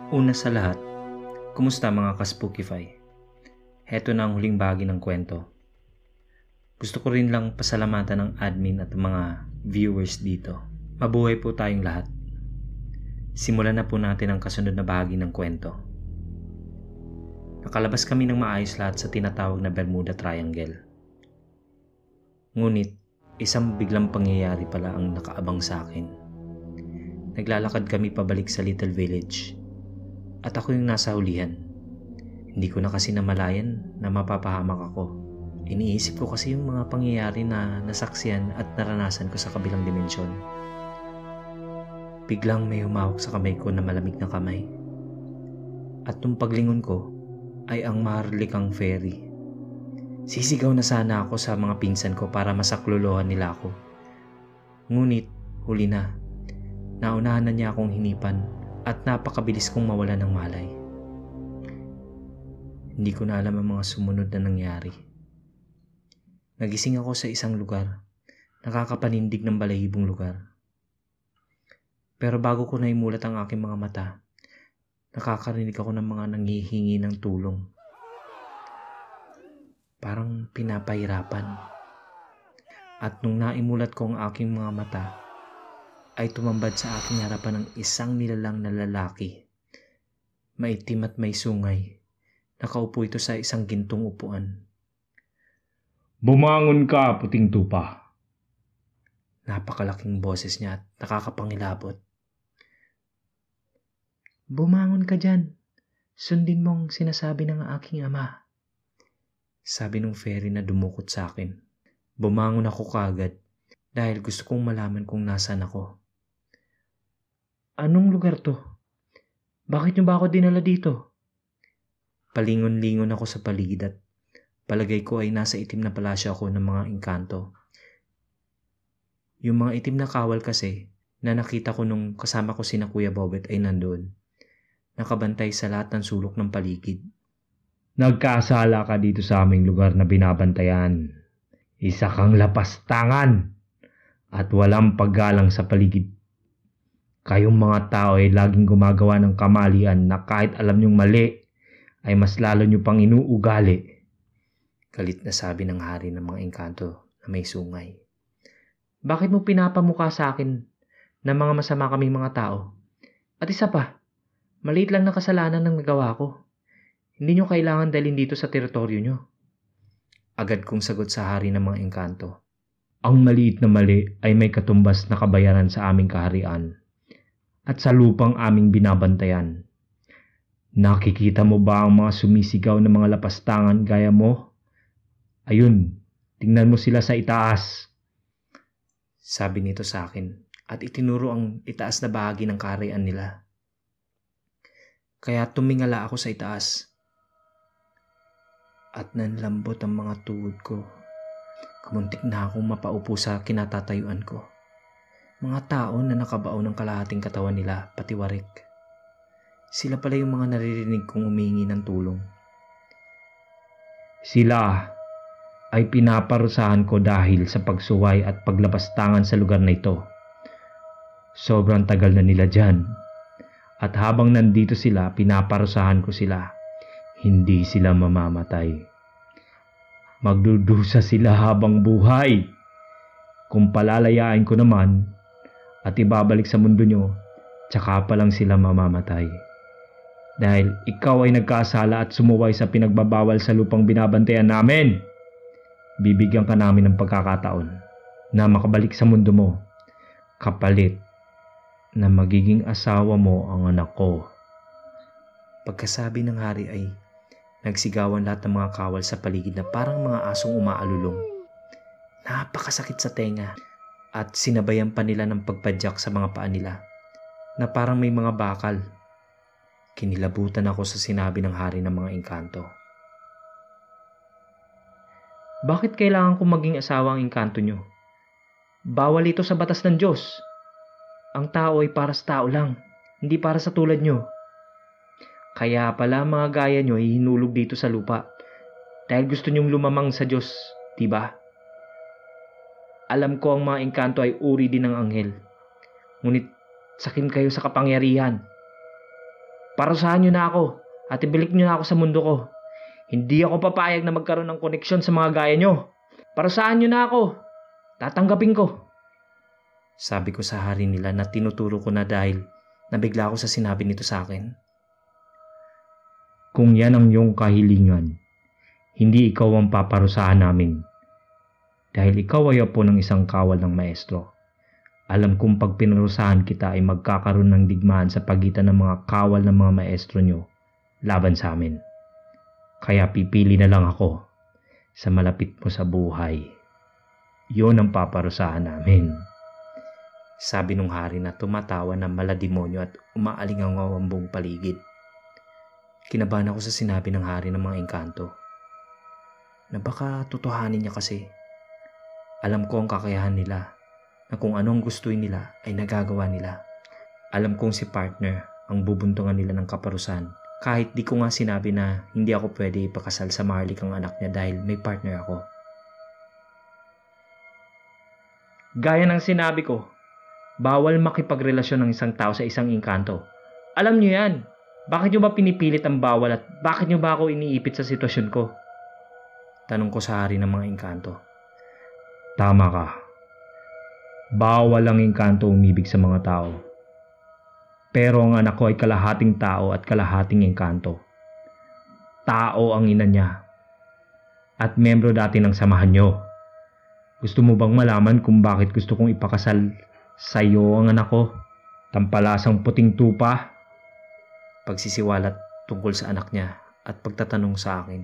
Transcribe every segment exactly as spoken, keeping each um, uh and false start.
Una sa lahat, kumusta mga ka-Spookify? Heto na ang huling bahagi ng kwento. Gusto ko rin lang pasalamatan ng admin at mga viewers dito. Mabuhay po tayong lahat. Simulan na po natin ang kasunod na bahagi ng kwento. Nakalabas kami ng maayos lahat sa tinatawag na Bermuda Triangle. Ngunit, isang biglang pangyayari pala ang nakaabang sa akin. Naglalakad kami pabalik sa little village at ako yung nasa hulihan. Hindi ko na kasi namalayan na mapapahamak ako. Iniisip ko kasi yung mga pangyayari na nasaksiyan at naranasan ko sa kabilang dimensyon. Biglang may humawak sa kamay ko na malamig na kamay. At nung paglingon ko ay ang maharlikang fairy. Sisigaw na sana ako sa mga pinsan ko para masaklolohan nila ako. Ngunit huli na. Naunahan na niya akong hinipan at napakabilis kong mawala ng malay. Hindi ko na alam ang mga sumunod na nangyari. Nagising ako sa isang lugar, nakakapanindig ng balahibong lugar. Pero bago ko naimulat ang aking mga mata, nakakarinig ako ng mga nanghihingi ng tulong. Parang pinapahirapan. At nung naimulat ko ang aking mga mata, ay tumambad sa aking harapan ng isang nilalang na lalaki. Maitim at may sungay. Nakaupo ito sa isang gintong upuan. Bumangon ka, puting tupa. Napakalaking boses niya at nakakapangilabot. Bumangon ka dyan. Sundin mong sinasabi ng aking ama. Sabi ng fairy na dumukot sa akin. Bumangon ako kaagad dahil gusto kong malaman kung nasaan ako. Anong lugar to? Bakit niyo ba ako dinala dito? Palingon-lingon ako sa paligid at palagay ko ay nasa itim na palasyo ako ng mga engkanto. Yung mga itim na kawal kasi na nakita ko nung kasama ko sina Kuya Bobet ay nandoon. Nakabantay sa lahat ng sulok ng paligid. Nagkasala ka dito sa aming lugar na binabantayan. Isa kang lapastangan at walang paggalang sa paligid. Kayong mga tao ay laging gumagawa ng kamalian na kahit alam nyong mali, ay mas lalo nyo pang inuugali. Galit na sabi ng hari ng mga engkanto na may sungay. Bakit mo pinapamukha sa akin na mga masama kaming mga tao? At isa pa, maliit lang na kasalanan ng nagawa ko. Hindi nyo kailangan dalhin dito sa teritoryo nyo. Agad kong sagot sa hari ng mga engkanto. Ang maliit na mali ay may katumbas na kabayaran sa aming kaharian at sa lupang aming binabantayan. Nakikita mo ba ang mga sumisigaw na mga lapastangan gaya mo? Ayun, tingnan mo sila sa itaas. Sabi nito sa akin at itinuro ang itaas na bahagi ng kaharian nila. Kaya tumingala ako sa itaas at nanlambot ang mga tuhod ko. Kamuntik na akong mapaupo sa kinatatayuan ko. Mga tao na nakabao ng kalahating katawan nila, pati warik. Sila pala yung mga naririnig kong humingi ng tulong. Sila ay pinaparusahan ko dahil sa pagsuway at paglapastangan sa lugar na ito. Sobrang tagal na nila dyan. At habang nandito sila, pinaparusahan ko sila. Hindi sila mamamatay. Magdudusa sila habang buhay. Kung palalayain ko naman at ibabalik sa mundo nyo, tsaka pa lang sila mamamatay. Dahil ikaw ay nagkasala at sumuway sa pinagbabawal sa lupang binabantayan namin. Bibigyan ka namin ng pagkakataon na makabalik sa mundo mo, kapalit na magiging asawa mo ang anak ko. Pagkasabi ng hari ay nagsigawan lahat ng mga kawal sa paligid na parang mga asong umaalulong. Napakasakit sa tenga at sinabayan pa nila ng pagpadyak sa mga paa nila na parang may mga bakal. Kinilabutan ako sa sinabi ng hari ng mga engkanto. Bakit kailangan kong maging asawa ang engkanto nyo? Bawal ito sa batas ng Diyos. Ang tao ay para sa tao lang, hindi para sa tulad nyo. Kaya pala mga gaya nyo ay hinulog dito sa lupa dahil gusto nyong lumamang sa Diyos, diba? Alam ko ang mga engkanto ay uri din ng anghel. Ngunit sakim kayo sa kapangyarihan. Parusahan niyo na ako at ibalik niyo na ako sa mundo ko. Hindi ako papayag na magkaroon ng koneksyon sa mga gaya niyo. Parusahan niyo na ako. Tatanggapin ko. Sabi ko sa hari nila na tinuturo ko na dahil nabigla ako sa sinabi nito sa akin. Kung yan ang iyong kahilingan, hindi ikaw ang paparusahan namin. Dahil ikaw ay apo ng isang kawal ng maestro. Alam kong pag pinarusahan kita ay magkakaroon ng digmaan sa pagitan ng mga kawal ng mga maestro nyo laban sa amin. Kaya pipili na lang ako sa malapit mo sa buhay. Yun ang paparusahan namin. Sabi nung hari na tumatawa ng malademonyo at umaalingaw ang buong paligid. Kinabahan ako sa sinabi ng hari ng mga engkanto. Na baka totohanin niya kasi. Alam ko ang kakayahan nila. Na kung anong gustuin nila ay nagagawa nila. Alam kong si partner ang bubuntungan nila ng kaparusahan. Kahit di ko nga sinabi na hindi ako pwede ipakasal sa Marlik ang anak niya dahil may partner ako. Gaya ng sinabi ko, bawal makipagrelasyon ng isang tao sa isang engkanto. Alam niyo yan. Bakit niyo ba pinipilit ang bawal at bakit niyo ba ako iniipit sa sitwasyon ko? Tanong ko sa hari ng mga engkanto. Tama ka. Bawal ang engkanto umibig sa mga tao. Pero ang anak ko ay kalahating tao at kalahating engkanto. Tao ang ina niya. At membro dati ng samahan niyo. Gusto mo bang malaman kung bakit gusto kong ipakasal sa iyo ang anak ko? Tampalasang puting tupa. Pagsisiwalat tungkol sa anak niya at pagtatanong sa akin.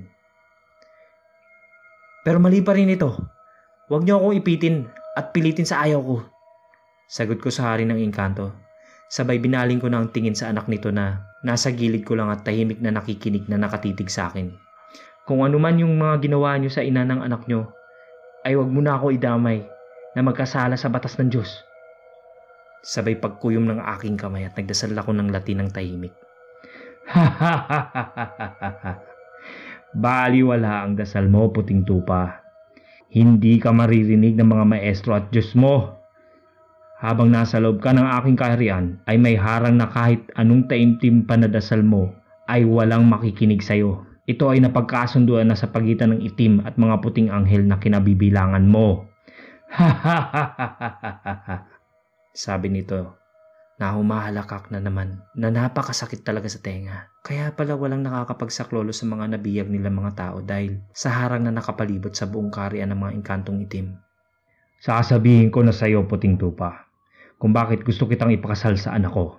Pero mali pa rin ito. Huwag niyo akong ipitin at pilitin sa ayaw ko. Sagot ko sa hari ng engkanto. Sabay binaling ko na ang tingin sa anak nito na nasa gilid ko lang at tahimik na nakikinig na nakatitig sa akin. Kung ano man yung mga ginawa niyo sa ina ng anak niyo, ay huwag mo na ako idamay na magkasala sa batas ng Diyos. Sabay pagkuyom ng aking kamay at nagdasal ako ng Latin ng tahimik. Ha ha ha ha ha ha ha. Baliwala ang dasal mo, puting tupa. Hindi ka maririnig ng mga maestro at Diyos mo. Habang nasa loob ka ng aking kaharian, ay may harang na kahit anong taimtim pa na dasal mo ay walang makikinig sa iyo. Ito ay napagkasunduan na sa pagitan ng itim at mga puting anghel na kinabibilangan mo. Ha ha ha ha ha ha ha. Sabi nito na humahalakak na naman na napakasakit talaga sa tenga. Kaya pala walang nakakapagsaklolo sa mga nabiyag nila mga tao dahil sa harang na nakapalibot sa buong kaharian ng mga engkantong itim. Sasabihin ko na sa iyo, puting tupa, kung bakit gusto kitang ipakasal sa anak ko.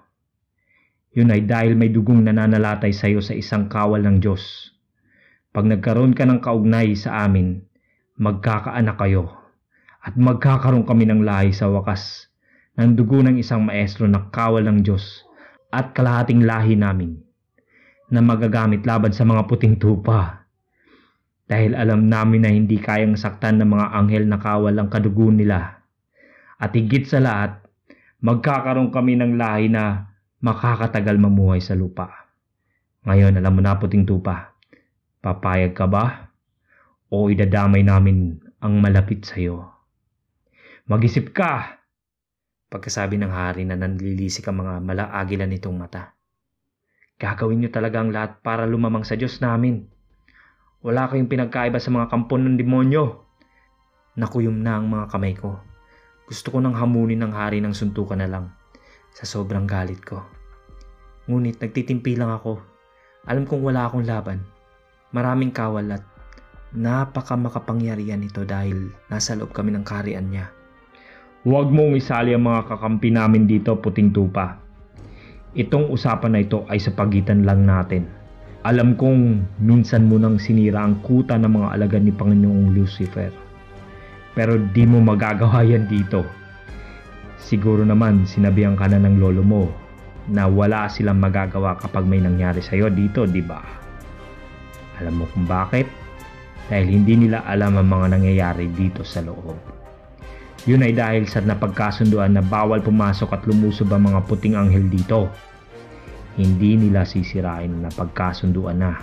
Yun ay dahil may dugong nananalatay sa iyo sa isang kawal ng Diyos. Pag nagkaroon ka ng kaugnay sa amin, magkakaanak kayo at magkakaroon kami ng lahi sa wakas ng dugo ng isang maestro na kawal ng Diyos at kalahating lahi namin na magagamit laban sa mga puting tupa. Dahil alam namin na hindi kayang saktan ng mga anghel na kawal ang kadugo nila. At higit sa lahat, magkakaroon kami ng lahi na makakatagal mamuhay sa lupa. Ngayon, alam mo na, puting tupa, papayag ka ba? O idadamay namin ang malapit sa iyo? Mag-isip ka! Pagkasabi ng hari na nanlilisik ang mga malaagilan nitong mata. Gagawin niyo talaga ang lahat para lumamang sa Diyos namin. Wala kayong pinagkaiba sa mga kampon ng demonyo. Nakuyom na ang mga kamay ko. Gusto ko nang hamunin ng hari ng suntukan na lang sa sobrang galit ko. Ngunit nagtitimpi lang ako. Alam kong wala akong laban. Maraming kawal at napaka makapangyarihan nito dahil nasa loob kami ng kaharian niya. Huwag mong isali ang mga kakampi namin dito, puting tupa. Itong usapan na ito ay sa pagitan lang natin. Alam kong minsan mo nang sinira ang kuta ng mga alagad ni Panginoong Lucifer. Pero di mo magagawa yan dito. Siguro naman sinabihan ka na ng lolo mo na wala silang magagawa kapag may nangyari sa'yo dito, di ba? Alam mo kung bakit? Dahil hindi nila alam ang mga nangyayari dito sa loob. Yun ay dahil sa napagkasunduan na bawal pumasok at lumusob ang mga puting anghel dito. Hindi nila sisirain na napagkasunduan na.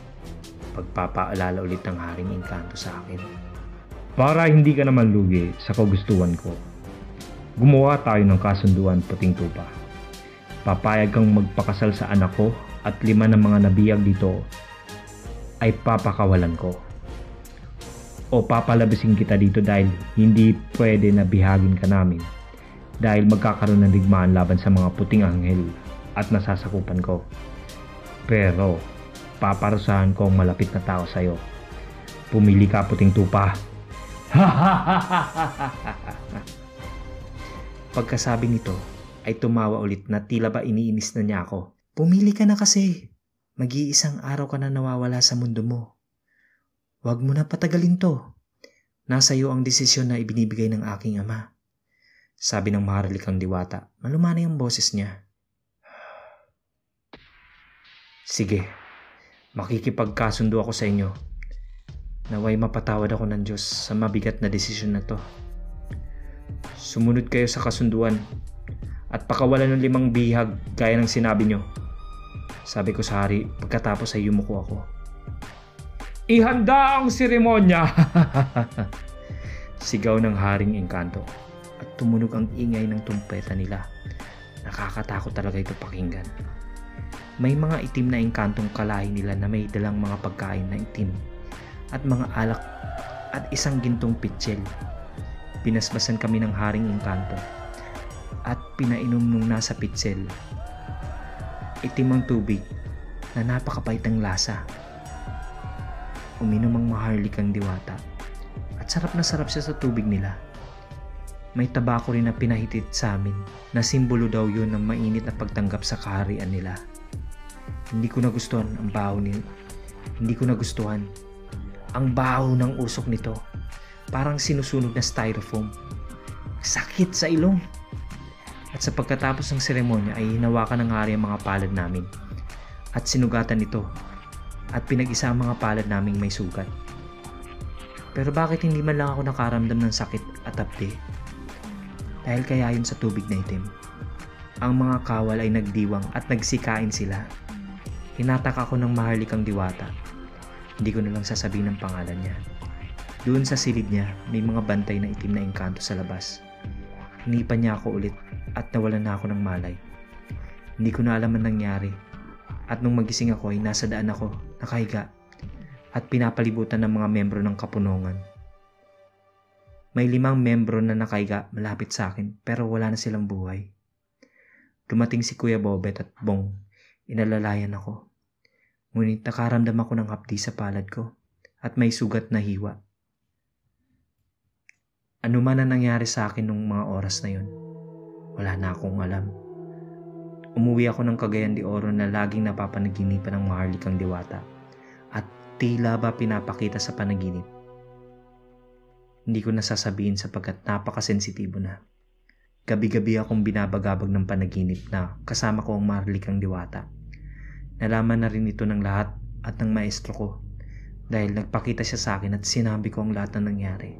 Pagpapaalala ulit ng haring engkanto sa akin. Para hindi ka naman lugi sa kagustuhan ko, gumawa tayo ng kasunduan, puting tupa. Papayag kang magpakasal sa anak ko at lima ng mga nabiyag dito ay papakawalan ko. O papalabasin kita dito dahil hindi pwede na bihagin ka namin dahil magkakaroon ng digmaan laban sa mga puting anghel at nasasakupan ko. Pero paparusahan ko ang malapit na tao sa'yo. Pumili ka, puting tupa. Pagkasabi nito ay tumawa ulit na tila ba iniinis na niya ako. Pumili ka na kasi. Mag-iisang araw ka na nawawala sa mundo mo. Huwag mo na patagalin to. Nasa iyo ang desisyon na ibinibigay ng aking ama. Sabi ng maharlikang diwata. Malumanay ang boses niya. Sige, makikipagkasundo ako sa inyo. Naway mapatawad ako ng Diyos sa mabigat na desisyon na to. Sumunod kayo sa kasunduan at pakawalan ng limang bihag gaya ng sinabi nyo. Sabi ko sa hari pagkatapos ay yumuko ako. Ihanda ang seremonya! Sigaw ng Haring Engkanto at tumunog ang ingay ng tumpeta nila. Nakakatakot talaga ito pakinggan. May mga itim na engkantong kalahi nila na may dalang mga pagkain na itim at mga alak at isang gintong pitsil. Binasbasan kami ng Haring Engkanto at pinainom nung nasa pitsil. Itim ang tubig na napakapait ang lasa. Uminom ang maharlikang diwata at sarap na sarap siya sa tubig nila. May tabako rin na pinahitit sa amin na simbolo daw yun ng mainit na pagtanggap sa kaharian nila. Hindi ko nagustuhan ang baho nila. Hindi ko nagustuhan ang baho ng usok nito. Parang sinusunog na styrofoam. Sakit sa ilong. At sa pagkatapos ng seremonya ay hinawakan ng hari ang mga palad namin at sinugatan ito. At pinag-isa ang mga palad naming may sugat. Pero bakit hindi man lang ako nakaramdam ng sakit at apde? Dahil kaya yun sa tubig na itim. Ang mga kawal ay nagdiwang at nagsikain sila. Hinatak ako ng maharlikang diwata. Hindi ko na lang sasabihin ang pangalan niya. Doon sa silid niya, may mga bantay na itim na engkanto sa labas. Hinipan niya ako ulit at nawalan na ako ng malay. Hindi ko na alam ang nangyari. At nung magising ako ay nasa daan ako, nakahiga, at pinapalibutan ng mga membro ng kapunungan. May limang membro na nakahiga malapit sa akin pero wala na silang buhay. Dumating si Kuya Bobet at Bong, inalalayan ako. Ngunit nakaramdam ako ng hapdi sa palad ko at may sugat na hiwa. Ano man ang nangyari sa akin nung mga oras na yun, wala na akong alam. Umuwi ako ng Cagayan de Oro na laging napapanaginipan ng maharlikang diwata at tila ba pinapakita sa panaginip. Hindi ko nasasabihin sapagkat napakasensitibo na. Gabi-gabi akong binabagabag ng panaginip na kasama ko ang maharlikang diwata. Nalaman na rin ito ng lahat at ng maestro ko dahil nagpakita siya sa akin at sinabi ko ang lahat na nangyari.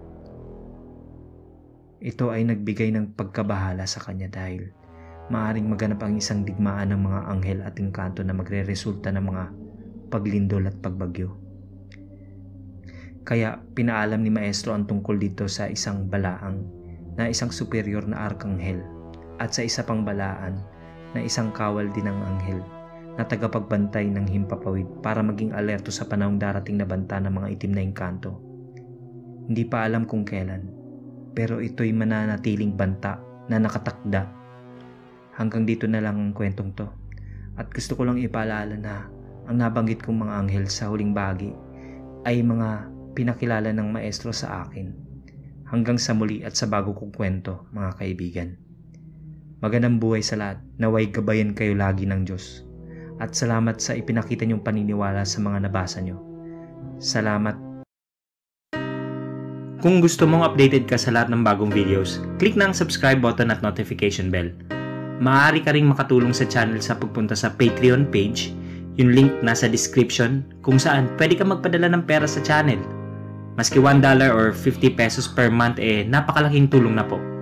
Ito ay nagbigay ng pagkabahala sa kanya dahil maaring maganap ang isang digmaan ng mga anghel at engkanto na magre-resulta ng mga paglindol at pagbagyo. Kaya pinaalam ni Maestro ang tungkol dito sa isang balaang na isang superior na arkanghel at sa isa pang balaan na isang kawal din ng anghel na tagapagbantay ng himpapawid para maging alerto sa panahong darating na banta ng mga itim na engkanto. Hindi pa alam kung kailan, pero ito'y mananatiling banta na nakatakda. Hanggang dito na lang ang kwentong to. At gusto ko lang ipaalala na ang nabanggit kong mga anghel sa huling bahagi ay mga pinakilala ng maestro sa akin. Hanggang sa muli at sa bago kong kwento, mga kaibigan. Magandang buhay sa lahat. Naway gabayan kayo lagi ng Diyos. At salamat sa ipinakita niyong paniniwala sa mga nabasa niyo. Salamat. Kung gusto mong updated ka sa lahat ng bagong videos, click na ang subscribe button at notification bell. Maaari ka ring makatulong sa channel sa pagpunta sa Patreon page, yung link nasa description, kung saan pwede ka magpadala ng pera sa channel. Maski one dollar or fifty pesos per month eh napakalaking tulong na po.